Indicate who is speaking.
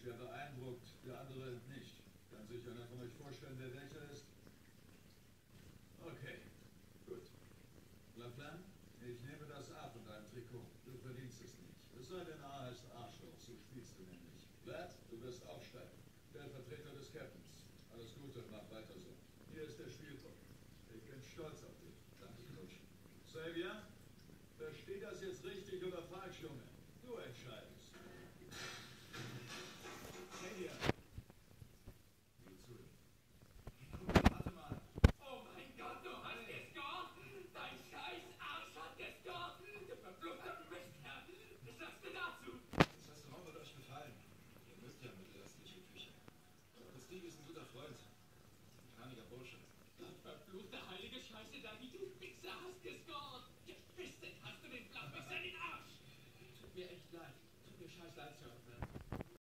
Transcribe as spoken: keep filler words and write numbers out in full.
Speaker 1: schwer beeindruckt, der andere nicht. Kann sich einer von euch vorstellen, wer welcher ist? Okay, gut. Laplan, ich nehme das ab und ein Trikot. Du verdienst es nicht. Es sei denn, A heißt Arschloch, so spielst du nämlich. Vlad, du wirst aufsteigen. Der Vertreter des Captains. Alles Gute, mach weiter so. Hier ist der Spielpunkt. Ich bin stolz auf dich. Danke, Coach. Xavier, versteh das jetzt richtig oder falsch, Junge? Du entscheidest. Xavier. Geh zu ihm. Warte mal.
Speaker 2: Oh mein Gott, du hast gescored! Dein scheiß Arsch hat gescored! Du verfluchter Mistkerl! Was sagst du dazu?
Speaker 3: Das Restaurant wird euch gefallen. Ihr müsst ja mit der östlichen Küche. Steve ist ein guter Freund. Kraniger Bursche.
Speaker 2: Verfluchte heilige Scheiße, da wie du Wichser hast gescored!